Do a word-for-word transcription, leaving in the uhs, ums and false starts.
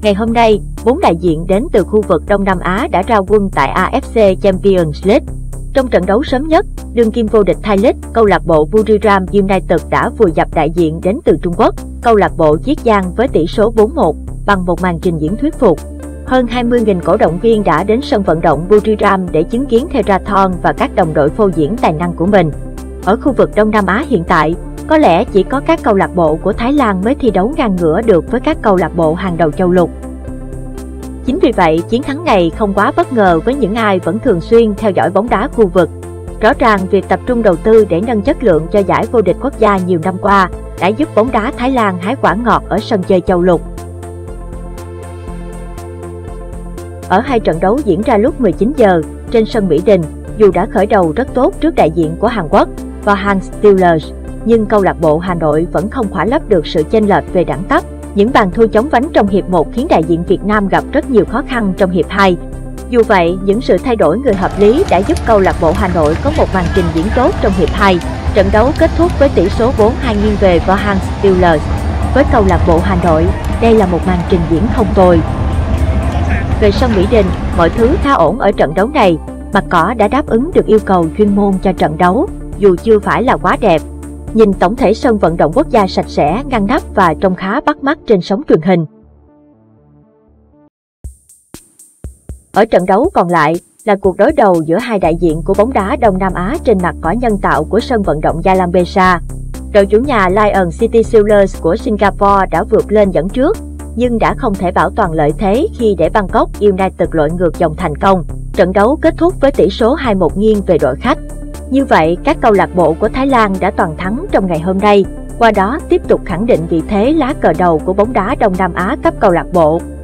Ngày hôm nay, bốn đại diện đến từ khu vực Đông Nam Á đã ra quân tại a ép xê Champions League. Trong trận đấu sớm nhất, đương kim vô địch Thai League, câu lạc bộ Buriram United đã vùi dập đại diện đến từ Trung Quốc, câu lạc bộ Chiết Giang với tỷ số bốn một bằng một màn trình diễn thuyết phục. Hơn hai mươi nghìn cổ động viên đã đến sân vận động Buriram để chứng kiến Therathon và các đồng đội phô diễn tài năng của mình. Ở khu vực Đông Nam Á hiện tại, có lẽ chỉ có các câu lạc bộ của Thái Lan mới thi đấu ngang ngửa được với các câu lạc bộ hàng đầu châu lục. Chính vì vậy, chiến thắng này không quá bất ngờ với những ai vẫn thường xuyên theo dõi bóng đá khu vực. Rõ ràng, việc tập trung đầu tư để nâng chất lượng cho giải vô địch quốc gia nhiều năm qua đã giúp bóng đá Thái Lan hái quả ngọt ở sân chơi châu lục. Ở hai trận đấu diễn ra lúc mười chín giờ trên sân Mỹ Đình, dù đã khởi đầu rất tốt trước đại diện của Hàn Quốc, Pohang Steelers, nhưng câu lạc bộ Hà Nội vẫn không khỏa lấp được sự chênh lệch về đẳng cấp. Những bàn thua chóng vánh trong hiệp một khiến đại diện Việt Nam gặp rất nhiều khó khăn trong hiệp hai. Dù vậy, những sự thay đổi người hợp lý đã giúp câu lạc bộ Hà Nội có một màn trình diễn tốt trong hiệp hai. Trận đấu kết thúc với tỷ số bốn hai nghiêng về Pohang Steelers. Với câu lạc bộ Hà Nội, đây là một màn trình diễn không tồi. Về sân Mỹ Đình, mọi thứ khá ổn ở trận đấu này. Mặt cỏ đã đáp ứng được yêu cầu chuyên môn cho trận đấu, dù chưa phải là quá đẹp. Nhìn tổng thể sân vận động quốc gia sạch sẽ, ngăn nắp và trông khá bắt mắt trên sóng truyền hình. Ở trận đấu còn lại là cuộc đối đầu giữa hai đại diện của bóng đá Đông Nam Á trên mặt cỏ nhân tạo của sân vận động Gia Lampeša. Đội chủ nhà Lion City Steelers của Singapore đã vượt lên dẫn trước, nhưng đã không thể bảo toàn lợi thế khi để Bangkok United lội ngược dòng thành công. Trận đấu kết thúc với tỷ số hai một nghiêng về đội khách. Như vậy, các câu lạc bộ của Thái Lan đã toàn thắng trong ngày hôm nay, qua đó tiếp tục khẳng định vị thế lá cờ đầu của bóng đá Đông Nam Á cấp câu lạc bộ.